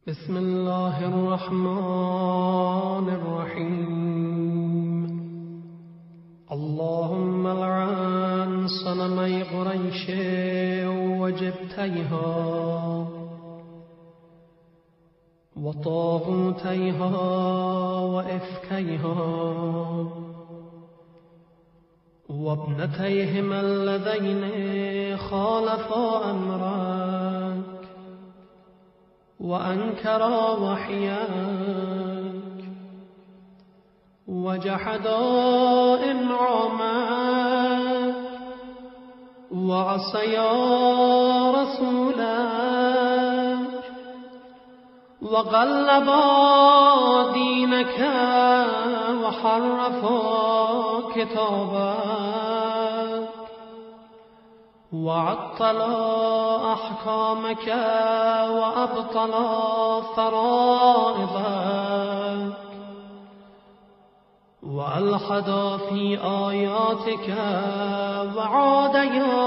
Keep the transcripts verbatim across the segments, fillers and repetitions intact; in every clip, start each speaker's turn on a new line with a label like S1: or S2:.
S1: بسم الله الرحمن الرحيم. اللهم لعن صنمي قريش وجبتيها وطاغوتيها وإفكيها وابنتيهما اللذين خالفا أمرك وأنكرا وحياك وجحدا إنعامك وعصيا رسولك وغلبا دينك وحرفا كتابك وعطلا أحكامك وأبطلا فرائضك وألحدا في آياتك وعاديا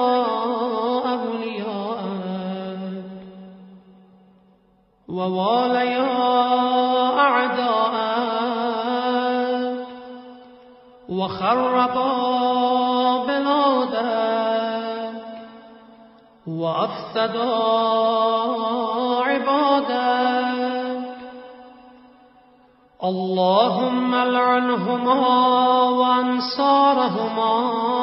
S1: أولياءك وواليا أعداءك وخربا بلادك وأفسدا عبادك. اللهم لعنهما وأنصارهما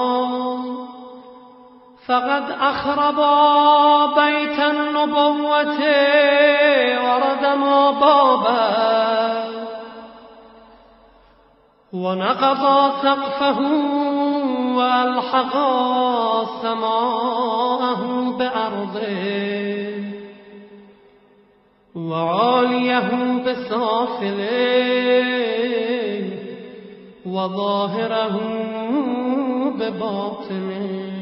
S1: فقد أخربا بيت النبوة وردما بابه ونقضا سقفه وألحقا سماءه بأرضه وعاليه بسافله وظاهره بباطنه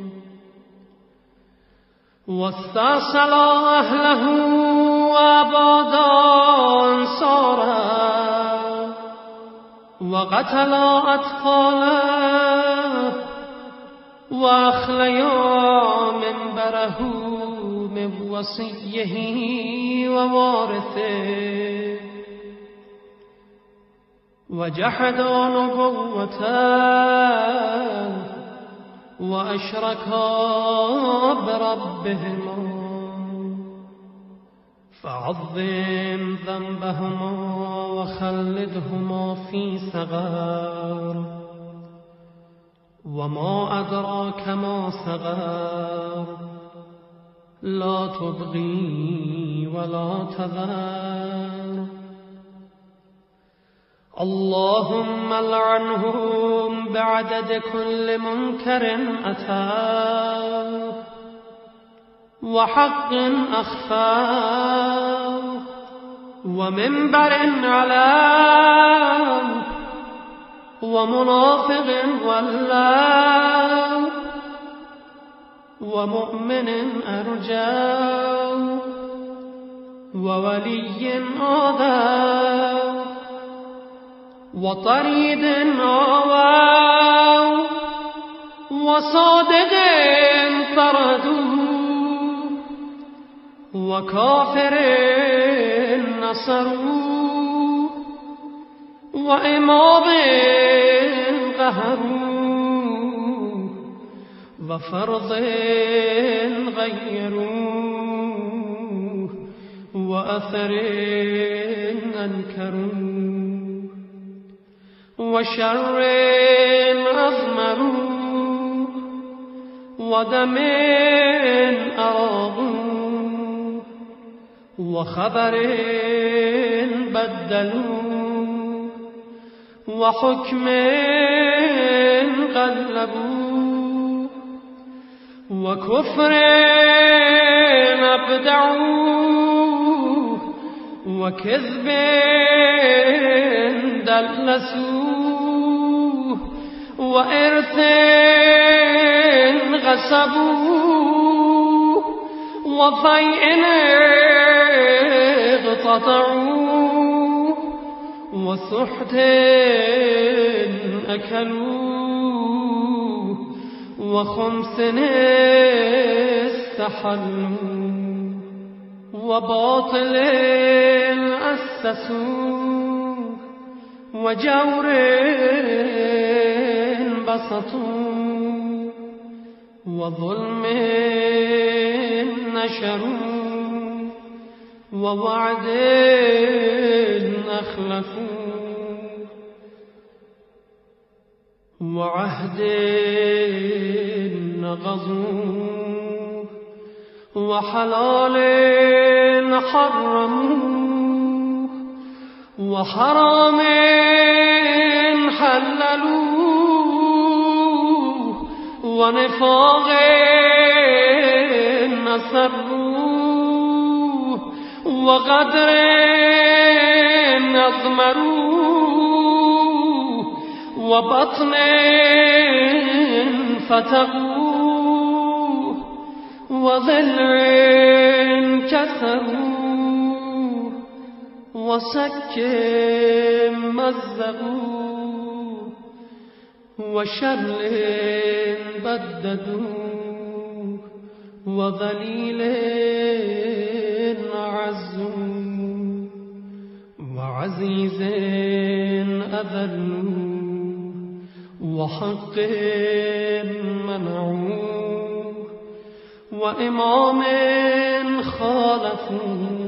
S1: واستأصلا أهله وأبادا أنصاره وقتلا أطفاله وأخليا منبره من وصيه ووارثه وجحدا نبوته وأشركا بربهما فعظم ذنبهما وخلدهما في سقر وما أدراك ما سقر لا تبغي ولا تذر. اللهم لعنهم بعدد كل منكر أتاه وحق أخفاه ومنبر علاه ومنافق ولاه ومؤمن أرجاه وولي آذاه وطريد آواه وصادق طردوه وكافر نصروه وإمام قهروه وفرض غيروه وأثر أنكروه وشر أضمروه ودم أراضوه وخبر بدلوه وحكم قلبوه وكفر أبدعوه وكذب دلسوه وإرث غصبوه وفيء اقتطعوه وسحت أكلوه وخمس استحلوا وباطل أسسوا وجور بسطوا وظلم نشروا ووعد أخلفوا وعهد غزوا وحلال حرموا وحرام حللوا ونفاق نصروا وقدر أضمروا وبطن فتقوا وضلع كسروا وسك مزقوا وشمل بددوا وذليل عزوا وعزيز أذلوا وحق منعوا وإمام خالفوا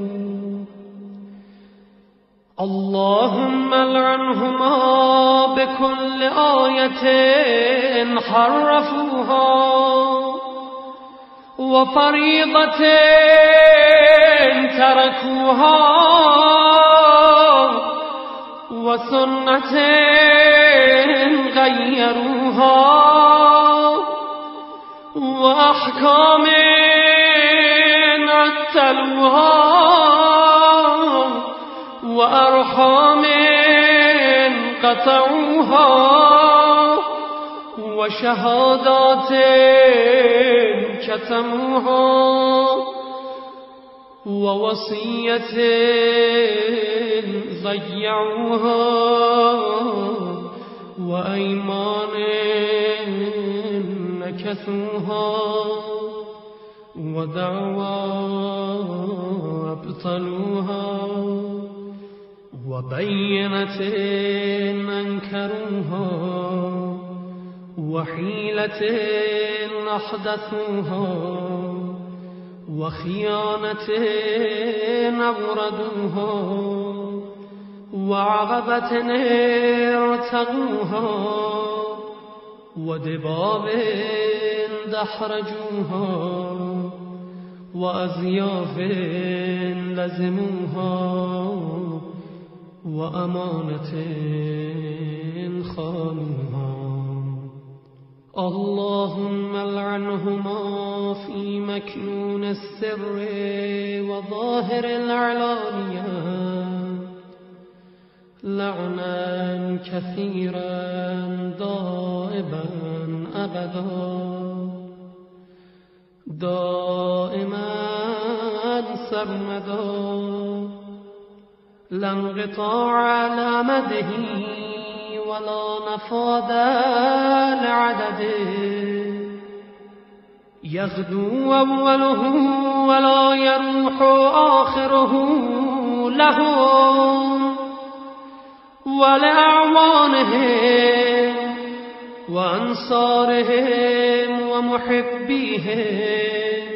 S1: اللهم العنهما بكل آية حرفوها وفريضة تركوها وسنة غيروها وأحكام عتلوها وأرحام قطعوها وشهادات كتموها ووصية ضيعوها وأيمان نكثوها ودعوى أبطلوها وبينة أنكروها وحيلة أحدثوها وخيانة أوردوها وعقبة ارتقوها ودباب دحرجوها وأزياف لزموها وأمانة خانوها اللهم العنهما في مكنون السر وظاهر العلانية لعنا كثيرا دائما أبدا دائما سرمدا لا انقطاع لمده ولا نفاذ لعدده يغدو أوله ولا يروح آخره لهم ولأعوانهم وأنصارهم ومحبيهم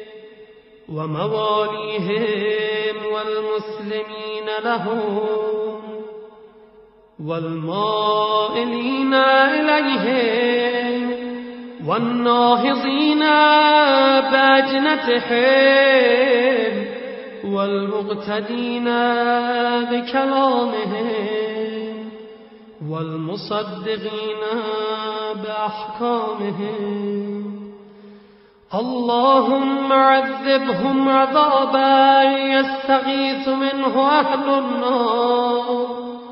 S1: ومواليهم والمسلمين لهم والمائلين إليهم والناهضين بأجنتهم والمقتدين بكلامهم والمصدقين بأحكامهم اللهم عذبهم عذابا يستغيث منه أهل النار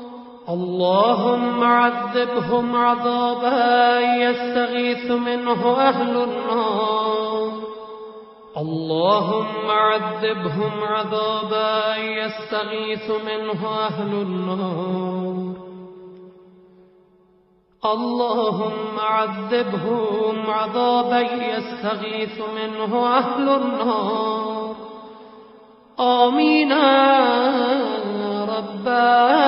S1: اللهم عذبهم عذابا يستغيث منه أهل النار اللهم عذبهم عذابا يستغيث منه أهل النار اللهم عذبهم عذابا يستغيث منه أهل النار آمين رب